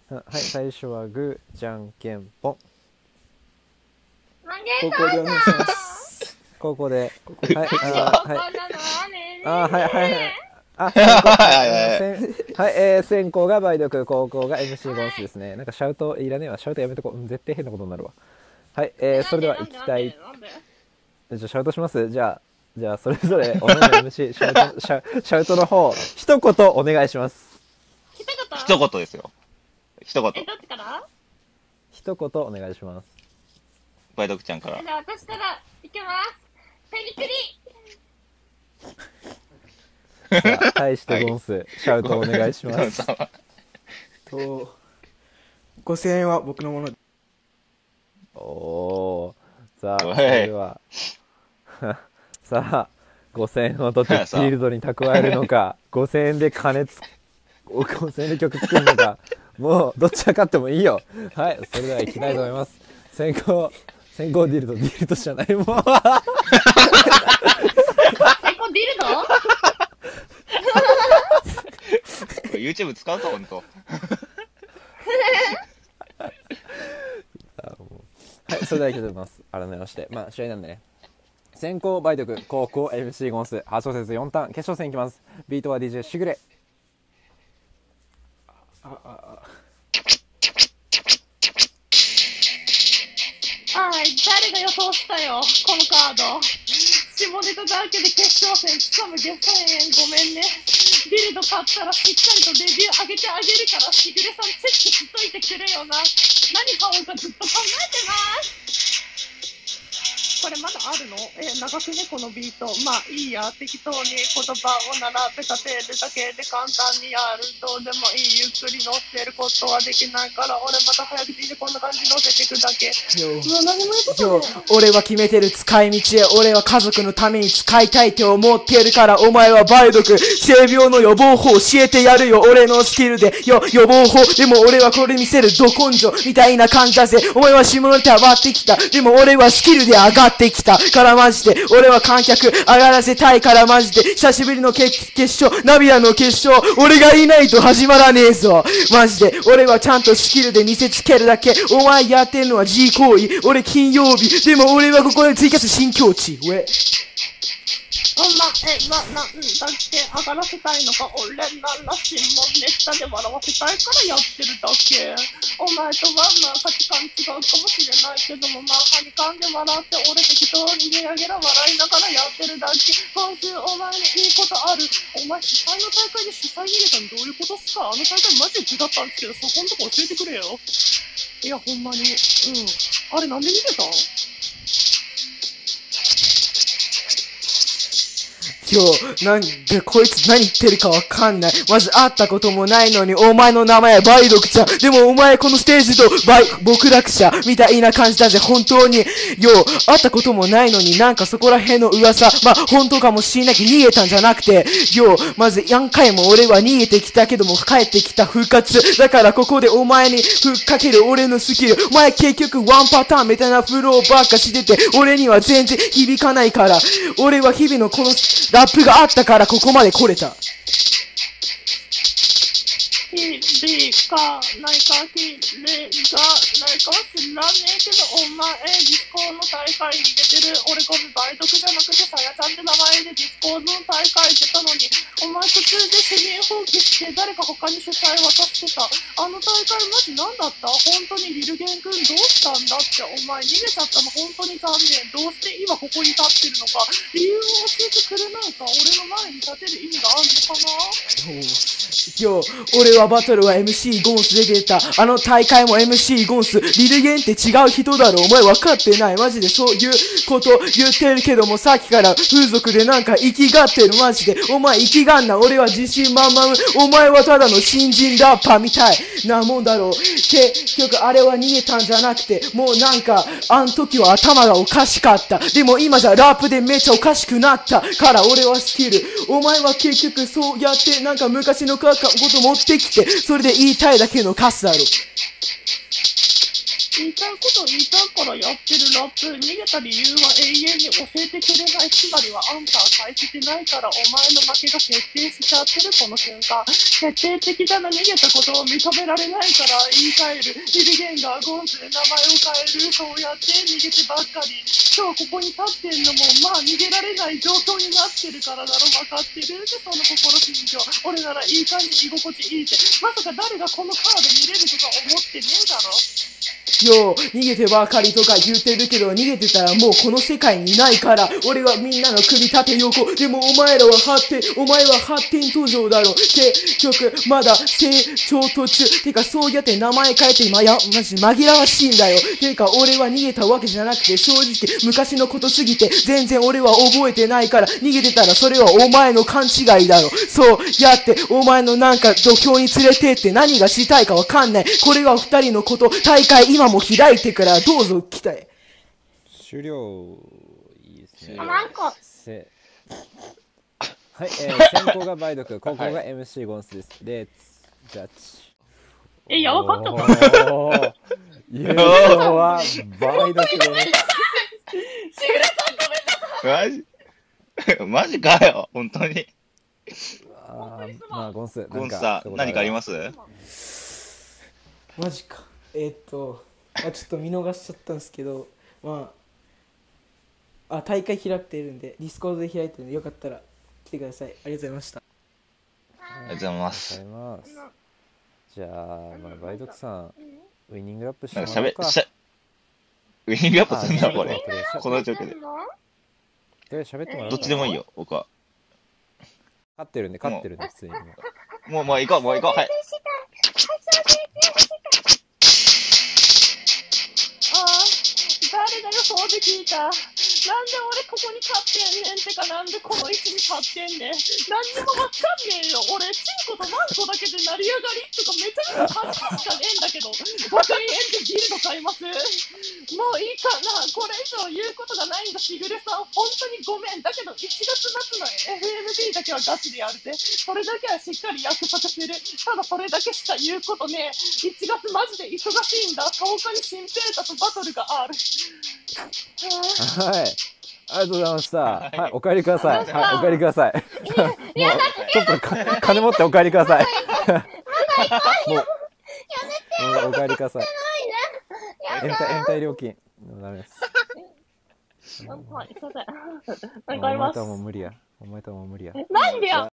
はい、最初はグー、じゃんけんぽん。 高校でお願いします。 高校で。はい、 はいはい。先行が梅毒、後攻が MC ゴンスですね。なんかシャウトいらねえわ。シャウトやめとこう。絶対変なことになるわ。はい、それでは行きたい。じゃあシャウトします。じゃあそれぞれおのおの MC シャウトの方一言お願いします。 一言ですよ。一言。 どっちから一言お願いします。 梅毒ちゃんから。 じゃあ私からいきます。ペリクリ。 さあ対してゴンス、シャウトお願いします。 5000円は僕のもの。 おお。さあそれではさあ5000円を取ってフィールドに蓄えるのか、5000円で5000円で曲作るのか、もうどっちが勝ってもいいよ。はい、それではいきたいと思います。先行ディルドじゃないもん。 先行ディルド YouTube 使うぞ、ほんと。 はい、それではいきたいと思います。改めまして、試合なんでね。先行梅毒、後攻 MC ゴンス、8小節4ターン、決勝戦いきます。ビートは DJ しぐれ。 誰が予想したよ、このカード。下ネタだけで決勝戦つかむゲスト円ごめんね。ビルド買ったらしっかりとレビュー上げてあげるから、しぐれさんチェックしといてくれよな。何買おうかずっと考えてます。これまだあるの？長くね、このビート。まあいいや、適当に言葉を並べ立てるだけで簡単にやる。どうでもいい、ゆっくり乗せることはできないから、俺また早口でこんな感じ乗せていくだけ。 俺は決めてる使い道へ、俺は家族のために使いたいって思ってるから、お前は梅毒、性病の予防法教えてやるよ、俺のスキルで。予防法、でも俺はこれ見せるど根性みたいな感じだぜ。お前は下ネタ上がってきた、でも俺はスキルで上がってきたからマジで、俺は観客上がらせたいからマジで、久しぶりの決勝、涙の決勝、俺がいないと始まらねえぞ。マジで、俺はちゃんとスキルで見せつけるだけ。お前やってるのは G 行為、俺金曜日、でも俺はここで追加す新境地。 なんだって上がらせたいのか、俺ならしもネタで笑わせたいからやってるだけ。お前とは価値観違うかもしれないけども、はにかんで笑って俺適当にゲラゲラ笑いながらやってるだけ。今週お前にいいことある。お前主催の大会で主催逃げたのどういうことっすか？あの大会マジで違ったんですけど、そこんとこ教えてくれよ。いやほんまに、あれなんで逃げたん？ 今日、なんでこいつ何言ってるかわかんない。まず会ったこともないのに、お前の名前は梅毒ちゃん。でもお前このステージと極楽者みたいな感じだぜ、本当に。会ったこともないのに、なんかそこら辺の噂、本当かもしんないけど逃げたんじゃなくて、まず何回も俺は逃げてきたけども、帰ってきた復活。だからここでお前にふっかける俺のスキル。お前結局ワンパターンみたいなフローばっかしてて、俺には全然響かないから。俺は日々のこのラップがあったからここまで来れた。 響かないかきれがないかは知らねえけど、お前ディスコの大会に出てる。俺これ梅毒じゃなくてさやちゃんって名前でディスコの大会出たのに、お前途中で主任放棄して誰か他に主催渡してた。あの大会マジ何だった？本当にリルゲン君どうしたんだって。お前逃げちゃったの本当に残念。どうして今ここに立ってるのか理由を教えてくれないか。俺の前に立てる意味があるのかな。 俺はバトルは MC ゴンスで出た。あの大会も MC ゴンス。リルゲンって違う人だろ。お前分かってない。マジでそういうこと言ってるけども、さっきから風俗でなんか生きがってる。マジで。お前生きがんな。俺は自信満々。お前はただの新人ラッパーみたいなもんだろう。結局あれは逃げたんじゃなくて、もうなんか、あん時は頭がおかしかった。でも今じゃラップでめっちゃおかしくなったから俺はスキル。お前は結局そうやってなんか昔のこと持ってきて、それで言いたいだけのカスだろ。 言いたいことを言いたいからやってるラップ。逃げた理由は永遠に教えてくれない。つまりはアンサー返してないから、お前の負けが決定しちゃってるこの瞬間。決定的だな、逃げたことを認められないから言い換える。イルゲンガーゴンズで名前を変える。そうやって逃げてばっかり。今日ここに立ってんのも、まあ逃げられない状況になってるからだろ。分かってるってその心心情。俺ならいい感じ、居心地いいって。まさか誰がこのカード見れるとか思ってねえだろ。 よう、逃げてばかりとか言ってるけど、逃げてたらもうこの世界にいないから。俺はみんなの首縦横。でもお前らはお前は発展途上だろ。結局、まだ成長途中。てか、そうやって名前変えてマジ紛らわしいんだよ。てか、俺は逃げたわけじゃなくて、正直、昔のことすぎて、全然俺は覚えてないから、逃げてたらそれはお前の勘違いだろ。そうやって、お前のなんか土俵に連れてって何がしたいかわかんない。これは二人のこと、大会今も開いてからどうぞ来たい。 終了。いいですね。 なんかはい、先行が梅毒、後攻が MC ゴンスです。レッツジャッジ。 やばかったの優勝は梅毒です。 しぐれさんごめんなさい。 マジかよ、本当に。 まあ、ゴンスさん、何かあります？ マジか。ちょっと見逃しちゃったんですけど、大会開いてるんで、ディスコードで開いてるんで、よかったら来てください。ありがとうございました。 ありがとうございます。 じゃあ、梅毒さん、ウイニングラップしてもらおうか。 ウイニングラップすんだ、これ。この状況で。 喋ってもらおう。 どっちでもいいよ、僕は。 勝ってるんで、普通に。 もう行こう、はい。 誰だよ、そうで聞いた。なんで俺ここに立ってんねんってか、なんでこの位置に立ってんねん。何にもわかんねえよ。俺、チンコとマンコだけで成り上がりとかめちゃめちゃ恥しかねえんだけど、5000円でギルド買います。もういいかな。これ以上言うことがないんだ、しぐれさん。本当にごめん。だけど、1月末の FMB だけはガチでやるぜ。それだけはしっかり約束する。ただそれだけしか言うことねえ。1月マジで忙しいんだ。10日に新ペータとバトルがある。 はい。ありがとうございました。はい、お帰りください。はい、お帰りください。もう、ちょっと金持ってお帰りください。もう、お帰りください。延滞料金。ダメです。 はい、すいません。 お前とはもう無理や。 なんでや